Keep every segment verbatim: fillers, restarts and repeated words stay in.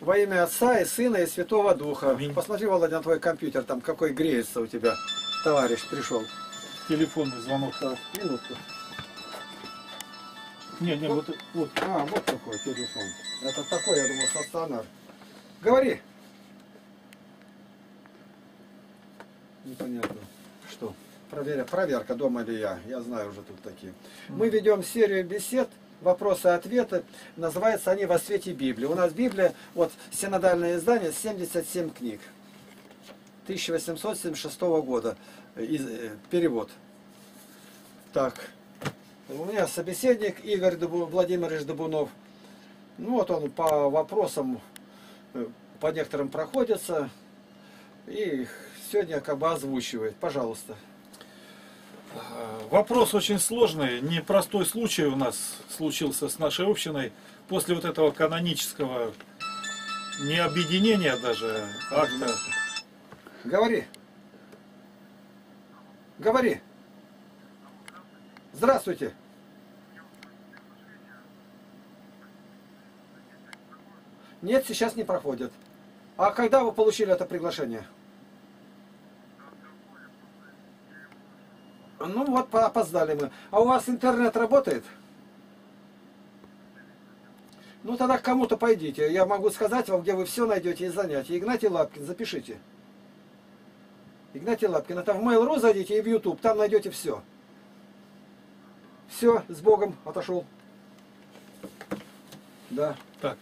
Во имя Отца и Сына и Святого Духа. Аминь. Посмотри, Володя, на твой компьютер, там какой греется у тебя. Товарищ пришел. Телефонный звонок. Так, минутку. Не, не, вот, вот. А, вот такой телефон. Это такой, я думал, стационар. Говори. Непонятно. Что? Проверя, проверка, дома ли я. Я знаю уже тут такие. Мы ведем серию бесед, вопросы-ответы. Называются они «Во свете Библии». У нас Библия, вот синодальное издание, семьдесят семь книг. тысяча восемьсот семьдесят шестого года. Из, э, перевод. Так. У меня собеседник Игорь Дубу, Владимирович Дубунов. Ну вот он по вопросам, по некоторым проходится. И сегодня как бы озвучивает. Пожалуйста. Вопрос очень сложный. Непростой случай у нас случился с нашей общиной. После вот этого канонического не объединения даже акта. Говори. Говори. Здравствуйте. Нет, сейчас не проходит. А когда вы получили это приглашение? Ну вот, опоздали мы. А у вас интернет работает? Ну тогда к кому-то пойдите. Я могу сказать вам, где вы все найдете из занятий. Игнатий Лапкин, запишите. Игнатий Лапкин. Это в Mail.ru зайдите и в YouTube. Там найдете все. Все, с Богом, отошел. Да. Так.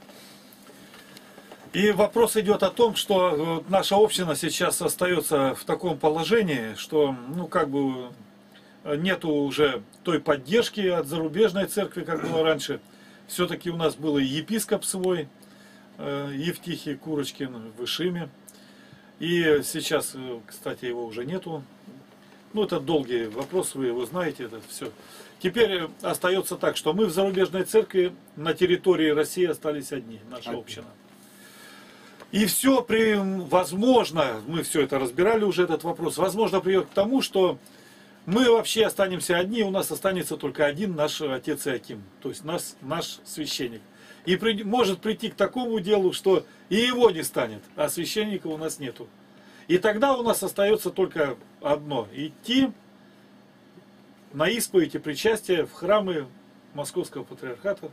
И вопрос идет о том, что наша община сейчас остается в таком положении, что, ну, как бы, нету уже той поддержки от зарубежной церкви, как было раньше. Все-таки у нас был и епископ свой, Евтихий Курочкин в Ишиме. И сейчас, кстати, его уже нету. Ну, это долгий вопрос, вы его знаете, это все. Теперь остается так, что мы в зарубежной церкви на территории России остались одни, наша община. И все, при, возможно, мы все это разбирали уже, этот вопрос, возможно, приведет к тому, что мы вообще останемся одни, у нас останется только один наш отец Иаким, то есть наш, наш священник. И при, может прийти к такому делу, что и его не станет, а священника у нас нету. И тогда у нас остается только одно – идти на исповедь и причастие в храмы Московского патриархата.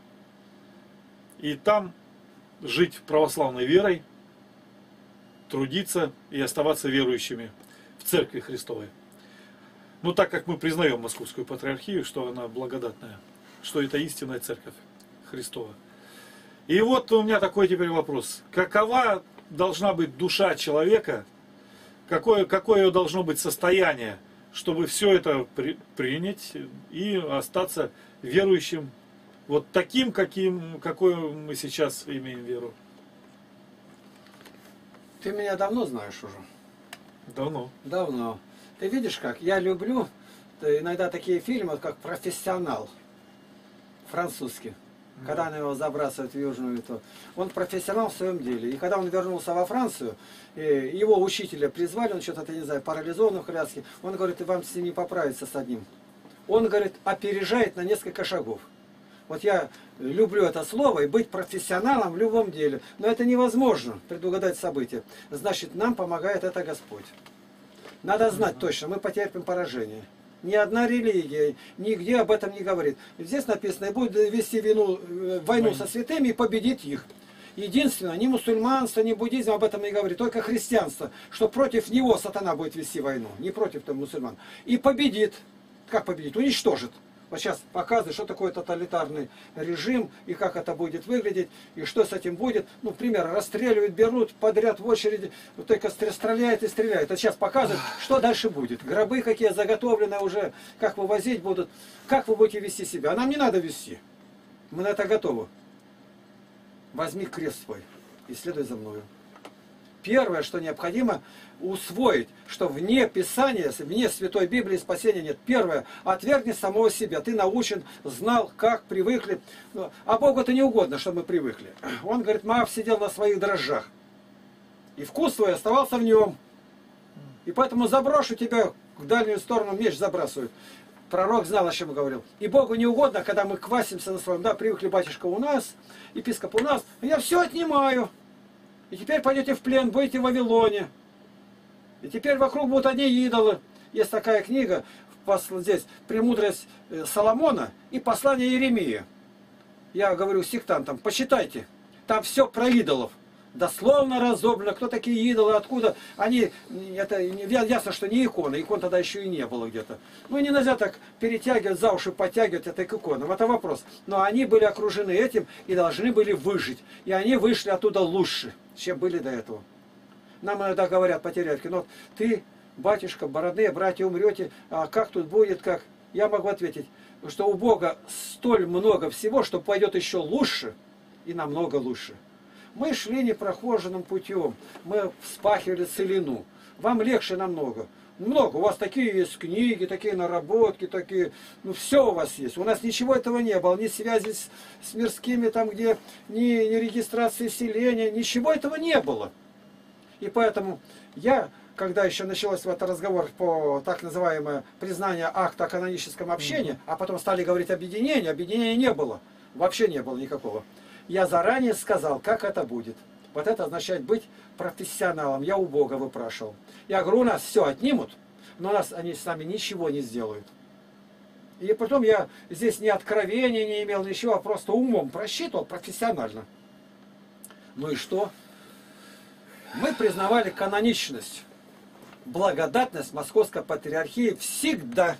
И там жить православной верой, трудиться и оставаться верующими в Церкви Христовой. Ну, так как мы признаем Московскую патриархию, что она благодатная, что это истинная Церковь Христова. И вот у меня такой теперь вопрос. Какова должна быть душа человека, какое, какое должно быть состояние, чтобы все это при, принять и остаться верующим, вот таким, каким, какой мы сейчас имеем веру? Ты меня давно знаешь уже? Давно. Давно. Ты видишь как? Я люблю иногда такие фильмы, как «Профессионал», французский. Когда на его забрасывают в Южную, то он профессионал в своем деле. И когда он вернулся во Францию, его учителя призвали, он что-то, не знаю, парализован в коляске, он говорит, и вам с ним не поправиться с одним. Он, говорит, опережает на несколько шагов. Вот я люблю это слово и быть профессионалом в любом деле. Но это невозможно, предугадать события. Значит, нам помогает это Господь. Надо знать точно, мы потерпим поражение. Ни одна религия нигде об этом не говорит. Здесь написано, и будет вести вину, войну со святыми и победит их. Единственное, ни мусульманство, ни буддизм об этом не говорит, только христианство, что против него сатана будет вести войну, не против там, мусульман. И победит. Как победит? Уничтожит. Вот сейчас показывает, что такое тоталитарный режим, и как это будет выглядеть, и что с этим будет. Ну, например, расстреливают, берут подряд в очереди, вот только стреляет и стреляет. А сейчас показывают, что дальше будет. Гробы какие заготовлены уже, как вывозить будут, как вы будете вести себя. А нам не надо вести. Мы на это готовы. Возьми крест свой и следуй за мною. Первое, что необходимо усвоить, что вне Писания, вне Святой Библии спасения нет. Первое, отвергни самого себя. Ты научен, знал, как, привыкли. А Богу это не угодно, чтобы мы привыкли. Он говорит, Моав сидел на своих дрожжах. И вкус твой оставался в нем. И поэтому заброшу тебя, в дальнюю сторону меч забрасывают. Пророк знал, о чем говорил. И Богу не угодно, когда мы квасимся на своем, да, привыкли, батюшка, у нас, епископ у нас, я все отнимаю. И теперь пойдете в плен, будете в Вавилоне. И теперь вокруг будут одни идолы. Есть такая книга, здесь, «Премудрость Соломона» и «Послание Иеремии». Я говорю сектантам, почитайте. Там все про идолов. Дословно разобрано, кто такие идолы, откуда они, это ясно, что не иконы, икон тогда еще и не было где-то. Ну и не нельзя так перетягивать, за уши подтягивать это к иконам, это вопрос. Но они были окружены этим и должны были выжить. И они вышли оттуда лучше, чем были до этого. Нам иногда говорят потеряльки, ну ты, батюшка, бородные братья, умрете, а как тут будет, как? Я могу ответить, что у Бога столь много всего, что пойдет еще лучше и намного лучше. Мы шли непрохоженным путем, мы вспахивали целину. Вам легче намного. Много. У вас такие есть книги, такие наработки, такие... Ну, все у вас есть. У нас ничего этого не было. Ни связи с, с мирскими, там, где... Ни, ни регистрации селения. Ничего этого не было. И поэтому я, когда еще началось вот разговор по так называемое признание акта о каноническом общении, mm-hmm. а потом стали говорить объединение, объединения не было. Вообще не было никакого. Я заранее сказал, как это будет. Вот это означает быть профессионалом. Я у Бога выпрашивал. Я говорю, у нас все отнимут, но у нас они с нами ничего не сделают. И потом я здесь ни откровения не имел, ничего, а просто умом просчитывал профессионально. Ну и что? Мы признавали каноничность, благодатность Московской Патриархии всегда.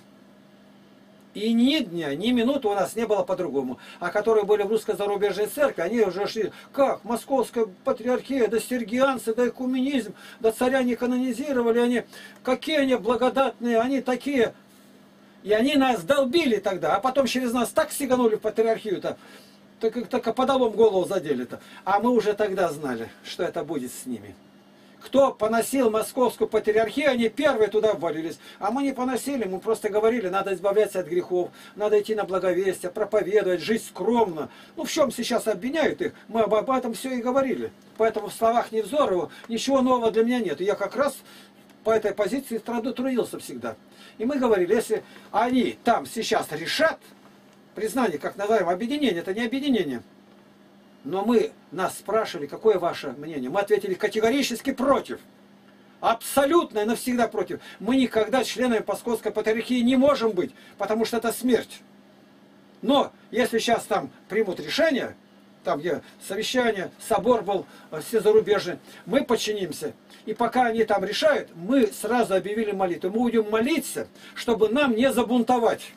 И ни дня, ни минуты у нас не было по-другому. А которые были в русской зарубежной церкви, они уже шли, как, Московская Патриархия, да сергианцы, да экуменизм, да царя не канонизировали, они, какие они благодатные, они такие. И они нас долбили тогда, а потом через нас так сиганули в Патриархию-то, только, только подолом голову задели-то. А мы уже тогда знали, что это будет с ними. Кто поносил Московскую Патриархию, они первые туда ввалились. А мы не поносили, мы просто говорили, надо избавляться от грехов, надо идти на благовестие, проповедовать, жить скромно. Ну в чем сейчас обвиняют их? Мы об, об этом все и говорили. Поэтому в словах Невзорова ничего нового для меня нет. И я как раз по этой позиции трудился всегда. И мы говорили, если они там сейчас решат, признание, как называем, объединение, это не объединение. Но мы, нас спрашивали, какое ваше мнение. Мы ответили категорически против. Абсолютно и навсегда против. Мы никогда членами Московской Патриархии не можем быть, потому что это смерть. Но если сейчас там примут решение, там где совещание, собор был всезарубежный, мы подчинимся. И пока они там решают, мы сразу объявили молитву. Мы будем молиться, чтобы нам не забунтовать.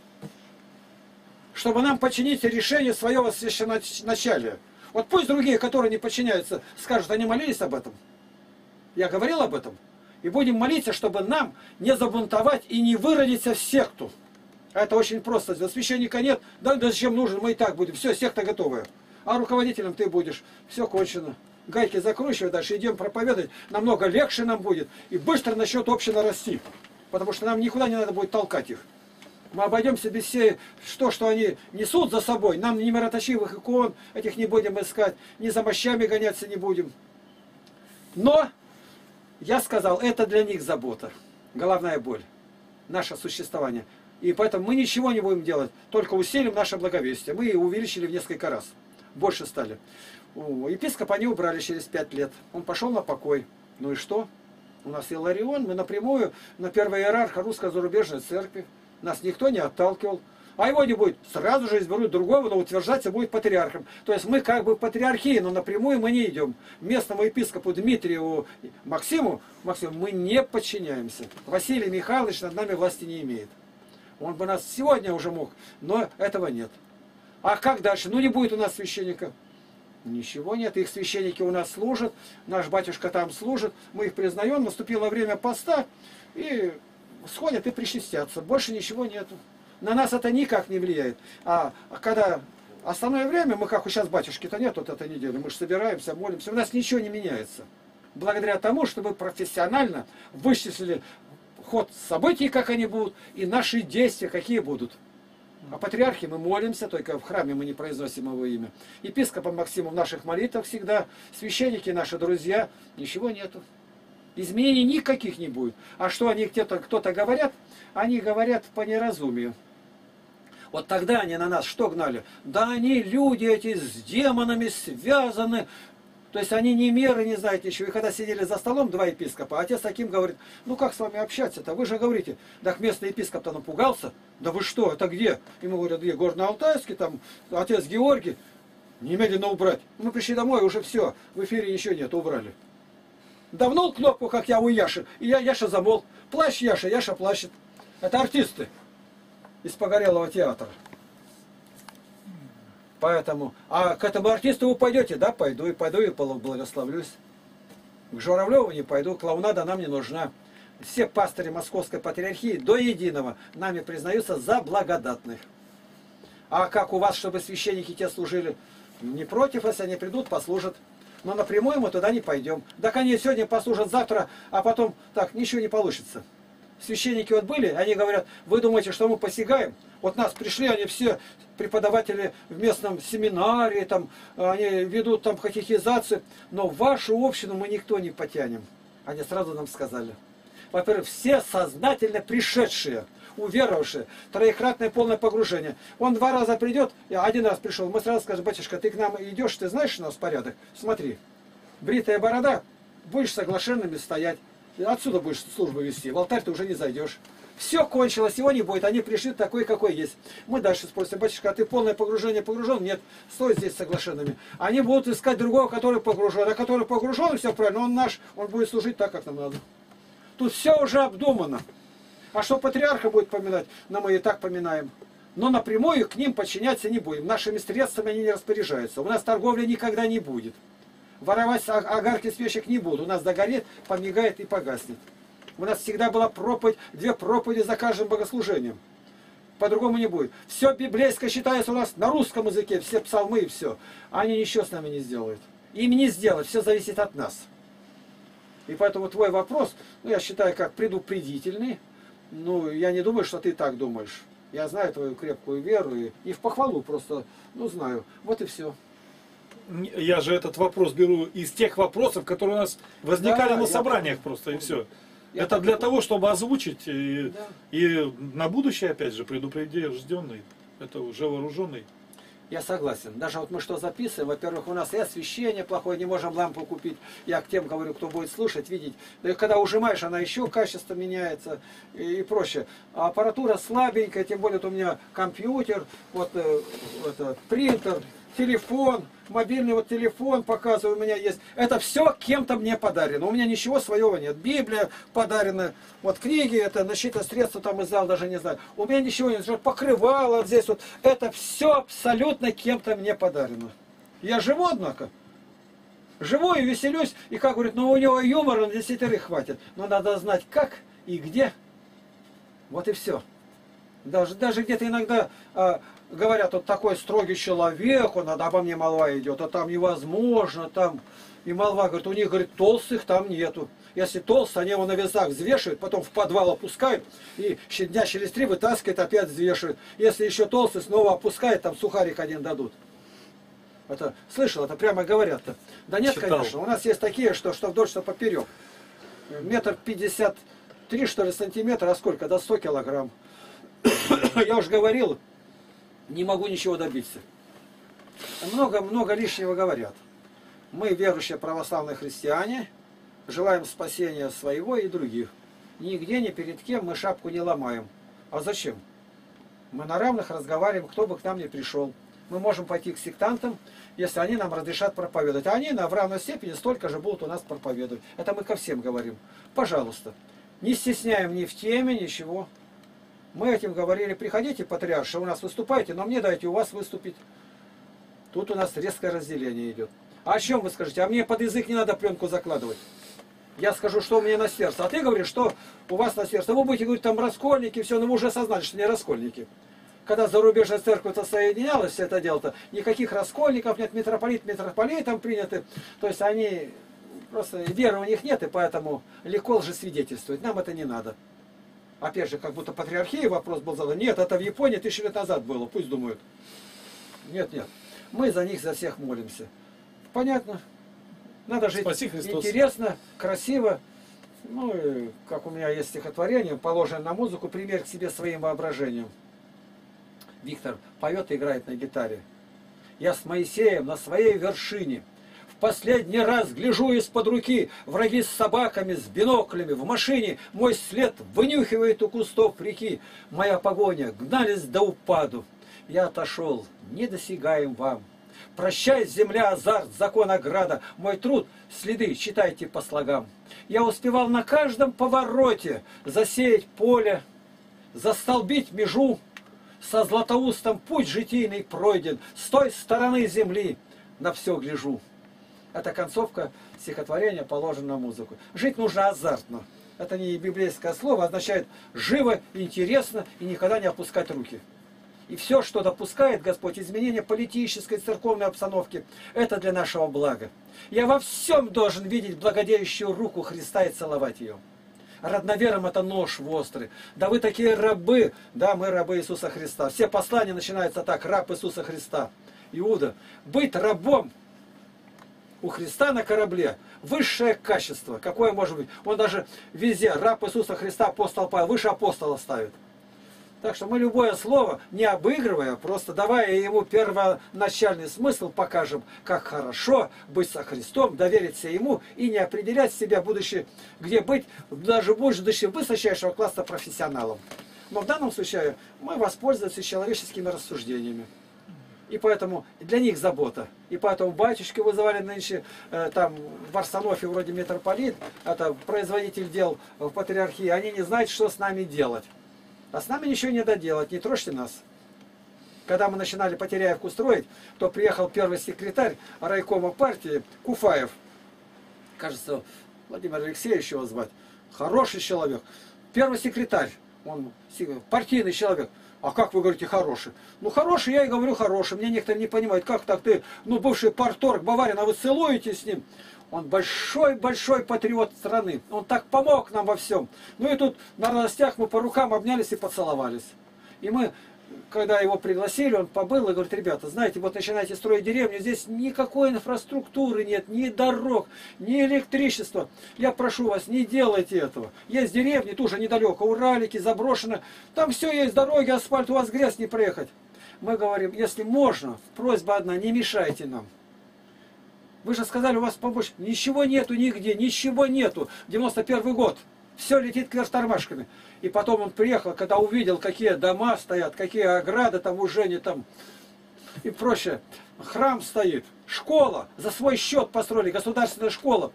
Чтобы нам подчинить решение своего священноначалия. Вот пусть другие, которые не подчиняются, скажут, они молились об этом. Я говорил об этом. И будем молиться, чтобы нам не забунтовать и не выродиться в секту. А это очень просто. Священника нет, да, да зачем нужен, мы и так будем. Все, секта готовая. А руководителем ты будешь. Все кончено. Гайки закручивай дальше, идем проповедовать. Намного легче нам будет. И быстро начнет община расти. Потому что нам никуда не надо будет толкать их. Мы обойдемся без всей, что, что они несут за собой. Нам ни мироточивых икон, этих не будем искать, ни за мощами гоняться не будем. Но, я сказал, это для них забота, головная боль, наше существование. И поэтому мы ничего не будем делать, только усилим наше благовестие. Мы увеличили в несколько раз, больше стали. Епископа они убрали через пять лет, он пошел на покой. Ну и что? У нас Иларион, мы напрямую на первого иерарха русской зарубежной церкви. Нас никто не отталкивал. А его не будет. Сразу же изберут другого, но утверждаться будет патриархом. То есть мы как бы патриархии, но напрямую мы не идем. Местному епископу Дмитрию Максиму, Максиму мы не подчиняемся. Василий Михайлович над нами власти не имеет. Он бы нас сегодня уже мог, но этого нет. А как дальше? Ну не будет у нас священника. Ничего нет, их священники у нас служат, наш батюшка там служит, мы их признаем, наступило время поста, и сходят и причастятся. Больше ничего нету. На нас это никак не влияет. А когда основное время, мы как сейчас батюшки-то нет вот этой недели, мы же собираемся, молимся, у нас ничего не меняется. Благодаря тому, что мы профессионально вычислили ход событий, как они будут, и наши действия, какие будут. А патриархе мы молимся, только в храме мы не произносим его имя. Епископом Максиму в наших молитвах всегда, священники наши друзья, ничего нету. Изменений никаких не будет. А что они где-то кто-то говорят? Они говорят по неразумию. Вот тогда они на нас что гнали? Да они, люди эти, с демонами связаны. То есть они ни меры не знают ничего. И когда сидели за столом два епископа, отец таким говорит, ну как с вами общаться-то? Вы же говорите, так местный епископ-то напугался. Да вы что, это где? Ему говорят, где? Горно-Алтайский, там отец Георгий. Немедленно убрать. Мы пришли домой, уже все, в эфире ничего нет, убрали. Давнул кнопку, как я у Яши, и я, Яша замолк. Плачь, Яша, Яша плачет. Это артисты из Погорелого театра. Поэтому, а к этому артисту вы пойдете? Да, пойду, и пойду, и благословлюсь. К Журавлеву не пойду, клоунада нам не нужна. Все пастыри Московской Патриархии до единого нами признаются за благодатных. А как у вас, чтобы священники те служили? Не против, если они придут, послужат. Но напрямую мы туда не пойдем. Так они сегодня послужат завтра, а потом так, ничего не получится. Священники вот были, они говорят, вы думаете, что мы посягаем? Вот нас пришли, они все преподаватели в местном семинаре, там, они ведут там катехизацию, но в вашу общину мы никто не потянем. Они сразу нам сказали. Во-первых, все сознательно пришедшие, уверовавшие, троекратное полное погружение. Он два раза придет, я один раз пришел, мы сразу скажем, батюшка, ты к нам идешь, ты знаешь, что у нас порядок? Смотри, бритая борода, будешь соглашенными стоять, отсюда будешь службу вести, в алтарь ты уже не зайдешь. Все кончилось, его не будет, они пришли такой, какой есть. Мы дальше спросим, батюшка, а ты полное погружение погружен? Нет, стой здесь с соглашенными. Они будут искать другого, который погружен, а который погружен, все правильно, он наш, он будет служить так, как нам надо. Тут все уже обдумано. А что патриарха будет поминать, но мы и так поминаем. Но напрямую к ним подчиняться не будем. Нашими средствами они не распоряжаются. У нас торговли никогда не будет. Воровать огарки свечек не будут. У нас догорит, помигает и погаснет. У нас всегда была проповедь, две проповеди за каждым богослужением. По-другому не будет. Все библейское считается у нас на русском языке, все псалмы и все. Они ничего с нами не сделают. Им не сделать, все зависит от нас. И поэтому твой вопрос, ну, я считаю, как предупредительный. Ну, я не думаю, что ты так думаешь. Я знаю твою крепкую веру и, и в похвалу просто, ну, знаю. Вот и все. Я же этот вопрос беру из тех вопросов, которые у нас возникали, да, на собраниях помню, просто, помню. И все. Я это для помню. Того, чтобы озвучить и, да. И на будущее, опять же, предупрежденный, это уже вооруженный. Я согласен. Даже вот мы что записываем, во-первых, у нас и освещение плохое, не можем лампу купить. Я к тем говорю, кто будет слушать, видеть. Да и когда ужимаешь, она еще качество меняется и, и проще. А аппаратура слабенькая, тем более вот у меня компьютер, вот э, это, принтер, телефон, мобильный вот телефон, показываю, у меня есть. Это все кем-то мне подарено. У меня ничего своего нет. Библия подарена, вот книги, это защита средства там из зала, даже не знаю. У меня ничего нет. Покрывало вот здесь вот. Это все абсолютно кем-то мне подарено. Я живу, однако. Живу и веселюсь. И как говорит, ну у него юмора на десятерых хватит. Но надо знать как и где. Вот и все. Даже, даже где-то иногда а, говорят, вот такой строгий человек, он, обо мне молва идет, а там невозможно, там. И молва говорит, у них, говорит, толстых там нету. Если толстый, они его на весах взвешивают, потом в подвал опускают, и дня через три вытаскивают, опять взвешивают. Если еще толстый, снова опускают, там сухарик один дадут. Это, слышал, это прямо говорят-то. Да нет, читал. Конечно, у нас есть такие, что, что вдоль, что поперек. Метр пятьдесят три, что ли, сантиметра, а сколько? До ста килограмм. Я уже говорил, не могу ничего добиться. Много-много лишнего говорят. Мы, верующие православные христиане, желаем спасения своего и других. Нигде, ни перед кем мы шапку не ломаем. А зачем? Мы на равных разговариваем, кто бы к нам ни пришел. Мы можем пойти к сектантам, если они нам разрешат проповедовать. А они на, в равной степени столько же будут у нас проповедовать. Это мы ко всем говорим. Пожалуйста, не стесняем ни в теме, ничего. Мы этим говорили, приходите, патриарши, у нас выступайте, но мне дайте у вас выступить. Тут у нас резкое разделение идет. А о чем вы скажете? А мне под язык не надо пленку закладывать. Я скажу, что у меня на сердце. А ты говоришь, что у вас на сердце. Вы будете говорить, там раскольники, все, но вы уже осознали, что не раскольники. Когда зарубежная церковь-то соединялась, все это дело-то, никаких раскольников нет, митрополит, митрополитом приняты. То есть они, просто веры у них нет, и поэтому легко лжесвидетельствовать. Нам это не надо. Опять же, как будто патриархия вопрос был задан. Нет, это в Японии тысячу лет назад было, пусть думают. Нет, нет. Мы за них, за всех молимся. Понятно. Надо жить интересно, красиво. Ну, и, как у меня есть стихотворение, положенное на музыку, пример к себе своим воображением. Виктор поет и играет на гитаре. Я с Моисеем на своей вершине. В последний раз гляжу из-под руки. Враги с собаками, с биноклями, в машине. Мой след вынюхивает у кустов реки. Моя погоня, гнались до упаду. Я отошел, недосягаем вам. Прощай, земля, азарт, закон ограда. Мой труд, следы, читайте по слогам. Я успевал на каждом повороте засеять поле, застолбить межу. Со Златоустом путь житийный пройден, с той стороны земли на все гляжу. Эта концовка стихотворения положена на музыку. Жить нужно азартно. Это не библейское слово, означает живо, интересно и никогда не опускать руки. И все, что допускает Господь, изменение политической, церковной обстановки, это для нашего блага. Я во всем должен видеть благодеющую руку Христа и целовать ее. Родноверам это нож острый. Да вы такие рабы. Да, мы рабы Иисуса Христа. Все послания начинаются так. Раб Иисуса Христа. Иуда. Быть рабом у Христа на корабле высшее качество. Какое может быть? Он даже везде. Раб Иисуса Христа, апостол Павел, выше апостола ставит. Так что мы любое слово, не обыгрывая, просто давая ему первоначальный смысл, покажем, как хорошо быть со Христом, довериться ему и не определять себя, будучи, где быть, даже будучи высочайшего класса профессионалом. Но в данном случае мы воспользуемся человеческими рассуждениями. И поэтому для них забота. И поэтому батюшки вызывали нынче, э, там, в Арсенофе вроде митрополит, это производитель дел в патриархии, они не знают, что с нами делать. А с нами ничего не доделать, не трожьте нас. Когда мы начинали Потеряевку строить, то приехал первый секретарь райкома партии Куфаев. Кажется, Владимир Алексеевич его звать. Хороший человек. Первый секретарь, он партийный человек. А как вы говорите хороший? Ну хороший, я и говорю хороший. Мне некоторые не понимают, как так ты, ну бывший парторг Баварин, а вы целуетесь с ним? Он большой-большой патриот страны. Он так помог нам во всем. Ну и тут на радостях мы по рукам обнялись и поцеловались. И мы, когда его пригласили, он побыл и говорит: ребята, знаете, вот начинаете строить деревню, здесь никакой инфраструктуры нет, ни дорог, ни электричества. Я прошу вас, не делайте этого. Есть деревни, тоже недалеко, Уралики, заброшено. Там все есть, дороги, асфальт, у вас грязь не проехать. Мы говорим, если можно, просьба одна, не мешайте нам. Вы же сказали, у вас помочь. Ничего нету нигде, ничего нету. девяносто первый год. Все летит кверх тормашками. И потом он приехал, когда увидел, какие дома стоят, какие ограды там уже не там. И прочее. Храм стоит, школа. За свой счет построили, государственная школа.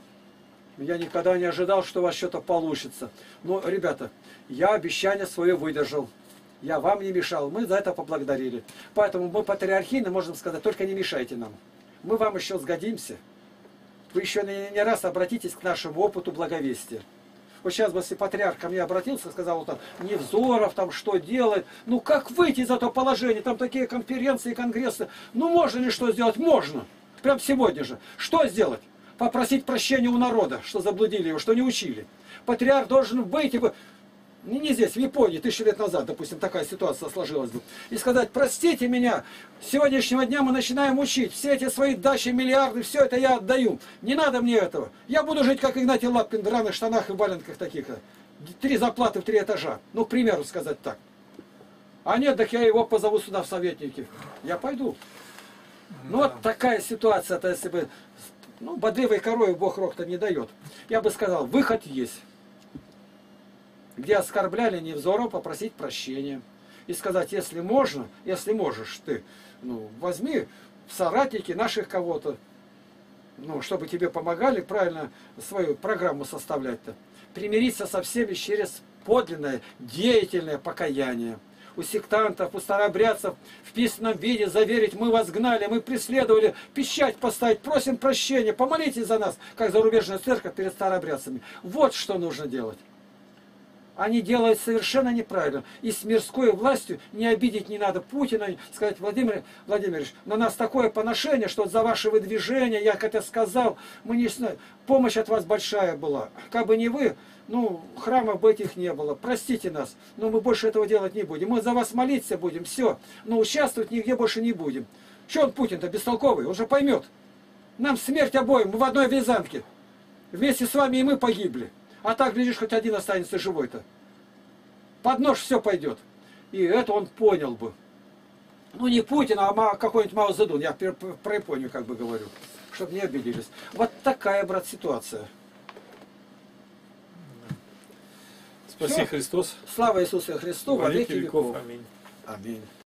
Я никогда не ожидал, что у вас что-то получится. Но, ребята, я обещание свое выдержал. Я вам не мешал. Мы за это поблагодарили. Поэтому мы патриархийно можем сказать, только не мешайте нам. Мы вам еще сгодимся. Вы еще не, не раз обратитесь к нашему опыту благовестия. Вот сейчас бы, если патриарх ко мне обратился, сказал, там, Невзоров, там, что делать, ну как выйти из этого положения, там такие конференции, конгрессы, ну можно ли что сделать? Можно. Прям сегодня же. Что сделать? Попросить прощения у народа, что заблудили его, что не учили. Патриарх должен выйти бы, не, не здесь, в Японии, тысячу лет назад, допустим, такая ситуация сложилась бы. И сказать, простите меня, с сегодняшнего дня мы начинаем учить. Все эти свои дачи, миллиарды, все это я отдаю. Не надо мне этого. Я буду жить, как Игнатий Лапкин, в драных штанах и валенках таких. Три зарплаты в три этажа. Ну, к примеру сказать так. А нет, так я его позову сюда в советники. Я пойду. Ну, вот такая ситуация, то если бы, ну, бодливой корове Бог рог-то не дает. Я бы сказал, выход есть. Где оскорбляли Невзорова, попросить прощения. И сказать, если можно, если можешь ты, ну, возьми в соратники наших кого-то, ну, чтобы тебе помогали правильно свою программу составлять-то. Примириться со всеми через подлинное, деятельное покаяние. У сектантов, у старообрядцев в письменном виде заверить, мы вас гнали, мы преследовали, печать поставить, просим прощения, помолитесь за нас, как зарубежная церковь перед старообрядцами. Вот что нужно делать. Они делают совершенно неправильно. И с мирской властью не обидеть не надо Путина, сказать, Владимир Владимирович, на нас такое поношение, что за ваше выдвижение, я как это сказал, мы не знаем, помощь от вас большая была. Как бы не вы, ну, храмов бы этих не было. Простите нас, но мы больше этого делать не будем. Мы за вас молиться будем, все. Но участвовать нигде больше не будем. Че он Путин-то бестолковый? Он же поймет. Нам смерть обоим, мы в одной вязанке. Вместе с вами и мы погибли. А так, глядишь, хоть один останется живой-то. Под нож все пойдет. И это он понял бы. Ну не Путин, а Ма- какой-нибудь Мао Цзэдун, я пер- про Японию как бы говорю, чтобы не обиделись. Вот такая, брат, ситуация. Спаси Всё. Христос. Слава Иисусу Христу во Во веки веки веков. веков. Аминь. Аминь.